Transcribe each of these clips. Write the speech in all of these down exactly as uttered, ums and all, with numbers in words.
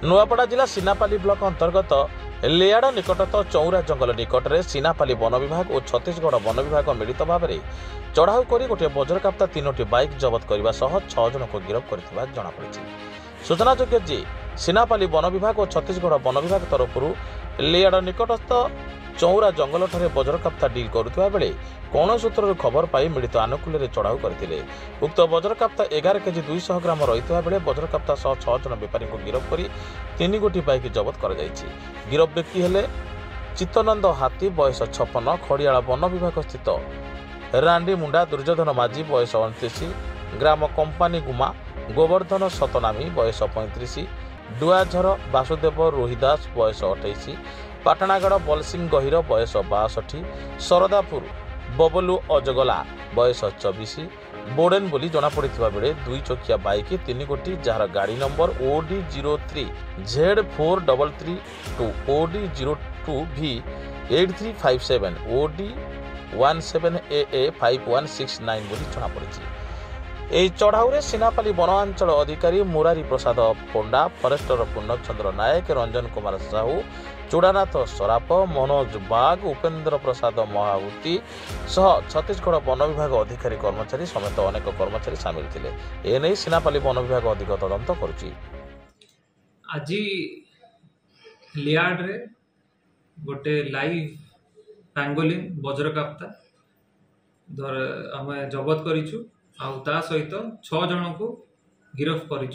नुआपड़ा जिला सीनापाली ब्लॉक अंतर्गत लियाड़ निकटस्थ चौरा जंगल निकट में सीनापाली वन विभाग और छत्तीसगढ़ वन विभाग मिलित भाव में चढ़ाऊ कर गोटे बज्रकाप्ता तीनोटी बाइक जबत करने सह छह जन को गिरफ्त कर जमापड़ी। सूचनायोग्य जे सीनापाली वन विभाग और छत्तीसगढ़ वन विभाग तरफ लियाड़ निकटस्थ चौरा जंगल ठारे बज्रकाप्ता डिल करुवा बेले कौन सूत्र खबर पाई मिलित आनुकूल्य में चढ़ाऊ करते। उक्त बज्रकाप्ता एगार केजी दुईश ग्राम रही बेले बज्रकाप्ता सह छह जन बेपारी को गिरफ्त कर तीन गोटी बाइक जबत कर गिरफ व्यक्ति हेले चित्तनंद हाथी बयस छप्पन खड़ियाल वन विभाग स्थित रांडी मुंडा दुर्योधन माझी बयस अणतीस ग्राम कंपानी गुमा गोवर्धन सतनामी बयस पैंतीस डुआझर वासुदेव रोहिदास बयस अठाईस पाटनागढ़ बलसिंह गहिर बयस बासठ सरदापुर बबलू अजगला बयस चौबीस बोडेन बोली जमापड़ी बेले दुई चकिया बाइक तीन गोटी जार गाड़ी number OD zero three Z four double three two OD zero two B eight three five seven OD one seven A A five one six nine बोली जमापड़ी। ଏହି ଚଢ଼ାଉରେ सीनापाली ବନାଞ୍ଚଳ ଅଧିକାରୀ ମୁରାରୀ ପ୍ରସାଦ ପଣ୍ଡା ଫରେଷ୍ଟର ପୂର୍ଣ୍ଣଚନ୍ଦ୍ର ନାୟକ ରଞ୍ଜନ କୁମାର ସାହୁ ଚୂଡ଼ାନାଥ ସରାପ ମନୋଜ ବାଗ ଉପେନ୍ଦ୍ର ପ୍ରସାଦ ମହାହୁତି ସହ ଛତିଶଗଡ଼ ବନ ବିଭାଗ ଅଧିକାରୀ କର୍ମଚାରୀ ସମେତ ଅନେକ କର୍ମଚାରୀ ସାମିଲ ଥିଲେ। ଏନେଇ सीनापाली ବନ ବିଭାଗ ଅଧିକ ତଦନ୍ତ କରୁଛି। ଆଜି ଲିଆଡରେ ଗୋଟେ ଲାଇଭ ପାଙ୍ଗୋଲିନ ବଜ୍ରକାପ୍ତା ଆମେ ଜବତ କରିଛୁ ଆଉ ତା ସହିତ छह जन को गिरफ्त करिछु।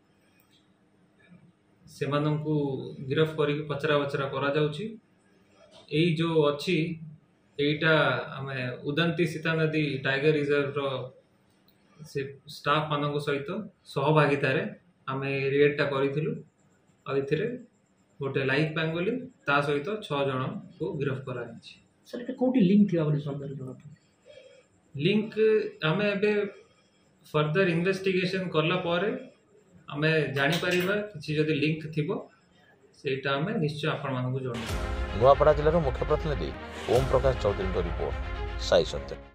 सेमानंकु गिरफ्त करिक पचरा बचरा करा जाउछि। एई जो अछि एइटा हमें उदंती सीता नदी टाइगर रिजर्व रो से स्टाफ मानक सहित सहभागितारे हमें रेडटा करिथिलु आ इथिरे गोटे लाइव पेंगोलिन ता सहित छह जन को गिरफ्त करा जाछि। सर एटा कोठी लिंक थिया बोली संदर्भ जणा लिंक हमें एबे फर्दर इन्वेस्टिगेशन करला पारे हमें जानी परिबा किछि जदि लिंक थिबो सेटा हमें निश्चय आपण मानकु जणाउ। नुआपड़ा जिल्लार मुख्य प्रतिनिधि ओम प्रकाश चौधरी रिपोर्ट साई सत्य।